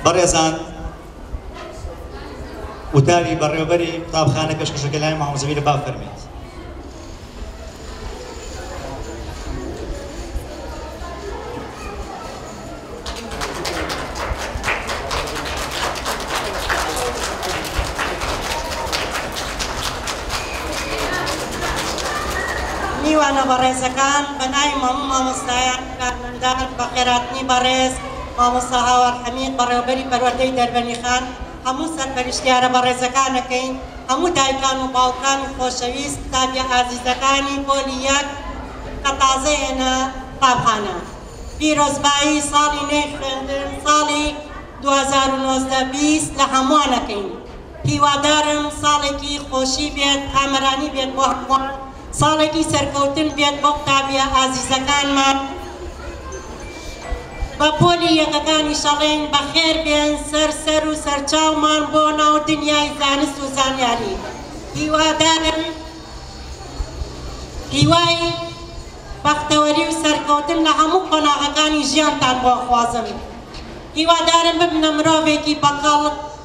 بەڕێزان وتاری بەڕێوەبەری قوتابخانە پێشکەشەکە لای مامۆستا زەمیر با فەرمێت. میوانە بەڕێزەکان بەناوی مامۆستایان کارمەندان بە خێراتنی بەڕێز مامۆستا هاوار حەمید بەڕێوەبەری پەروەردەی دەربەنی خان هەموو سەرپەرشتیارە بەڕێزەکانەکەین هەموو دایکان و باوکانی خۆشەویست تابیە ئازیزەکانی پۆلی یەک کە تازە هێنە قوتابخانە پیرۆزبایی ساڵی نوێی خوێندن ساڵی 2019 لە هەمووانەکەین. هیوادارم ساڵێکی خۆشی بێت ئامەرانی بێت بۆ هەمووان ساڵێکی سەرکەوتن بێت بۆ قوتابیە ئازیزەکانمان بە پۆلی یەکەکانی شەڵێن بەخێر بێن سەر و سەرچاومان بۆ ناو دنیای زانست و زانیاری. هیوادارم هیوای بەختەوەری و سەرکەوتن لە هەموو قۆناغەکانی ژیانتان بۆ خوازم. هیوادارم ببنە مرۆڤێکی بەقەڵ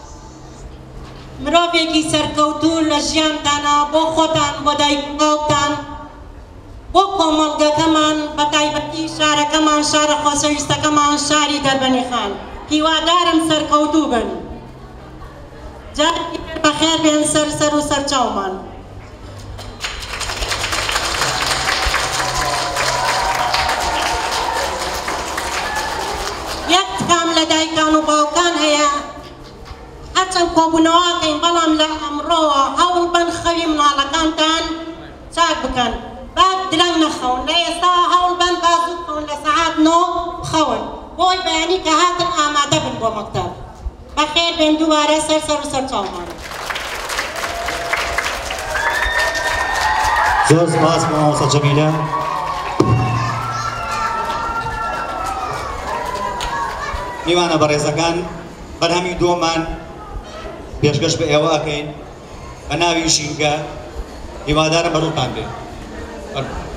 مرۆڤێکی سەرکەوتوو لە ژیانتانە بۆ خۆتان بۆ دایک و باوکتان بۆ کۆمەڵگەکەمان بە تایبەتی شارەکەمان شارە خۆشەویستەکەمان شاری دەربەنی خان. هیوادارم سەرکەوتوو بن جارێکی بەخێر بێن سەر و سەرچاومان. یەک تکام لە دایکان و باوکان هەیە هەرچەند کۆبوونەوەکەین بەڵام لە ئەمڕۆوە هەوڵ بن خەوی مناڵەکانتان چاک بکەن با درەنگ نەخەون لە ئێستا هەوڵ بن با زوو بخەون لە سەعات 9 بخەون بۆی بەیانی کە هاتن ئامادە بن بۆ مەکتەب. بەخێر بێن دووبارە سەر و سەرچاومان. زۆر سپاس مامۆستا جەمیلە. میوانە بەڕێزەکان بەرهەمی دووەمان پێشکەش بە ئێوە ئەکەین بە ناوی ژینگە هیوادارم بەڕووتان بێت.